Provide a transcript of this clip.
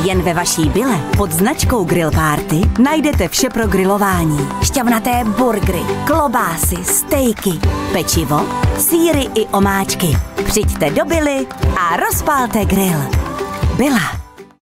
Jen ve vaší Bille pod značkou Grill Party najdete vše pro grilování. Šťavnaté burgery, klobásy, stejky, pečivo, sýry i omáčky. Přijďte do Billy a rozpálte grill. Billa.